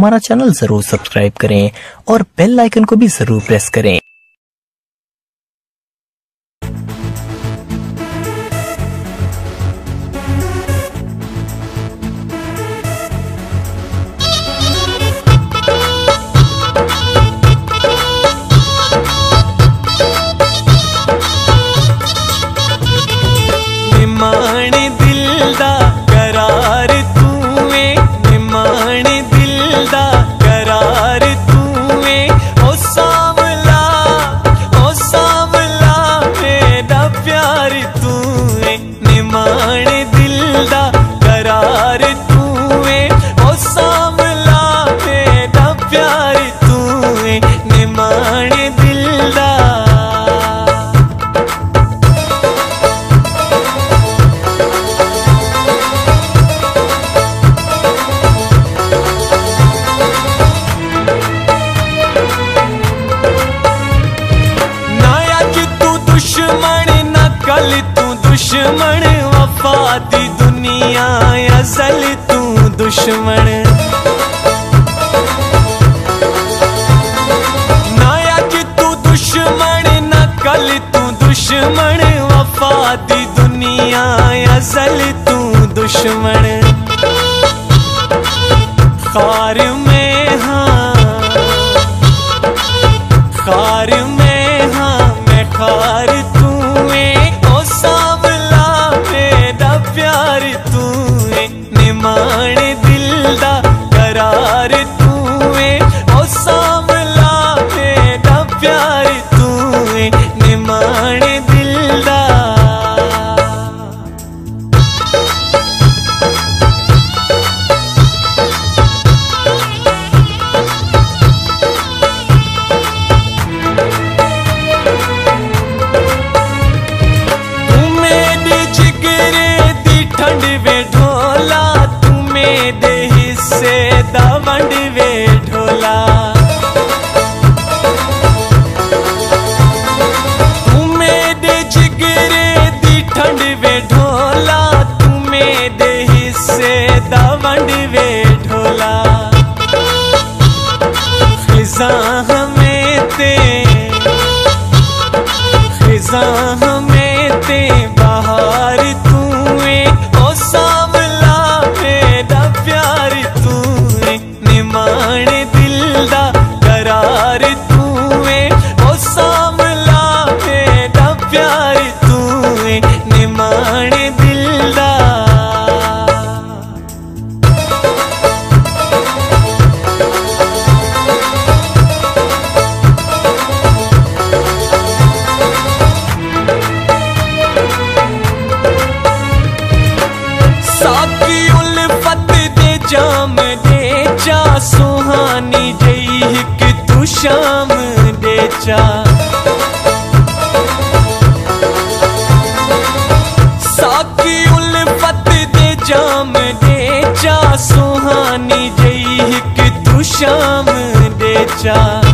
हमारा चैनल जरूर सब्सक्राइब करें और बेल आइकन को भी जरूर प्रेस करें। निमाणे दिल दा करार तूए, निमाणे दिल दा करार तूए, ओ सांवला मेरा प्यार तूए। निमाणे दिल दा करार तूए, ओ सांवला मेरा प्यार तूए। निमाणे दिल दा कल तू दुश्मन, वफा दी दुनिया असल तू दुश्मन। ना अज तू दुश्मन न कल तू दुश्मन, वफा दी दुनिया असल तू दुश्मन। खार में हाँ, खार में हाँ, मैं खार तूए, प्यार तूए। निमाणे दिल दा करार तूए, ओ सांवला मेरा प्यार तूए। निमाणे दिल दा वंड वे ढोला। तू मेरे जिगरे दी ठंड वे ढोला, तू मेरे हिस्से दा वंड वे ढोला। खिज़ा हमें ते, खिज़ा हमें ते बहार तूए, ओ सांवला मेरा प्यार तूए। निमाणे दिल दा करार तूए, ओ सांवला मेरा प्यार तूए। निमाणे दिल दा साकी उल्फत दे जाम दे चा, सुहानी जई कि तू शाम दे चा। साकी उल्फत दे जाम दे चा, सुहानी जई कि तू शाम दे चा।